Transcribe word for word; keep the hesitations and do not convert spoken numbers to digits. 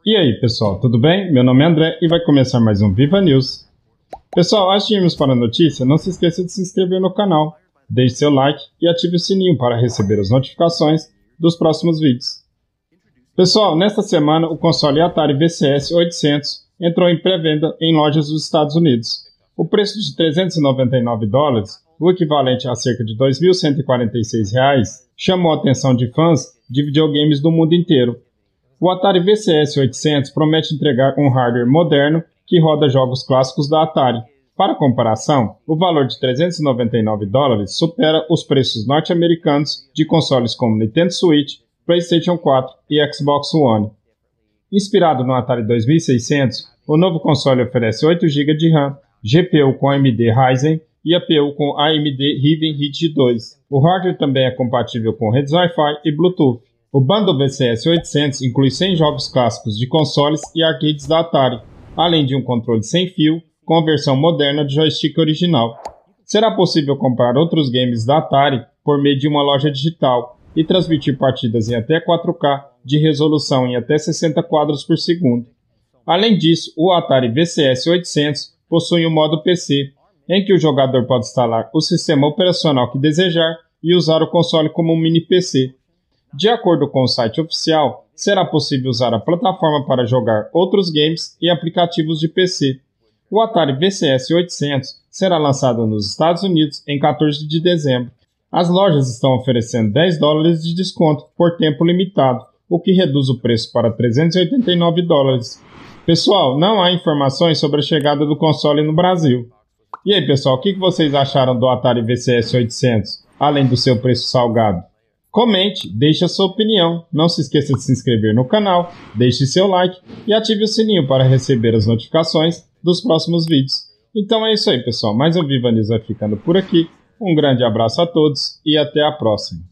E aí pessoal, tudo bem? Meu nome é André e vai começar mais um Viva News. Pessoal, antes de irmos para a notícia, não se esqueça de se inscrever no canal, deixe seu like e ative o sininho para receber as notificações dos próximos vídeos. Pessoal, nesta semana o console Atari V C S oitocentos entrou em pré-venda em lojas dos Estados Unidos. O preço de trezentos e noventa e nove dólares, o equivalente a cerca de dois mil cento e quarenta e seis reais, chamou a atenção de fãs de videogames do mundo inteiro. O Atari V C S oitocentos promete entregar um hardware moderno que roda jogos clássicos da Atari. Para comparação, o valor de trezentos e noventa e nove dólares supera os preços norte-americanos de consoles como Nintendo Switch, PlayStation quatro e Xbox One. Inspirado no Atari dois mil e seiscentos, o novo console oferece oito gigas de RAM, G P U com A M D Ryzen e A P U com A M D Radeon Hit dois. O hardware também é compatível com redes Wi-Fi e Bluetooth. O bundle V C S oitocentos inclui cem jogos clássicos de consoles e arcades da Atari, além de um controle sem fio com a versão moderna do joystick original. Será possível comprar outros games da Atari por meio de uma loja digital e transmitir partidas em até quatro K de resolução em até sessenta quadros por segundo. Além disso, o Atari V C S oitocentos possui um modo P C, em que o jogador pode instalar o sistema operacional que desejar e usar o console como um mini P C. De acordo com o site oficial, será possível usar a plataforma para jogar outros games e aplicativos de P C. O Atari V C S oitocentos será lançado nos Estados Unidos em quatorze de dezembro. As lojas estão oferecendo dez dólares de desconto por tempo limitado, o que reduz o preço para trezentos e oitenta e nove dólares. Pessoal, não há informações sobre a chegada do console no Brasil. E aí pessoal, o que vocês acharam do Atari V C S oitocentos, além do seu preço salgado? Comente, deixe a sua opinião, não se esqueça de se inscrever no canal, deixe seu like e ative o sininho para receber as notificações dos próximos vídeos. Então é isso aí pessoal, mais um Viva News vai ficando por aqui, um grande abraço a todos e até a próxima.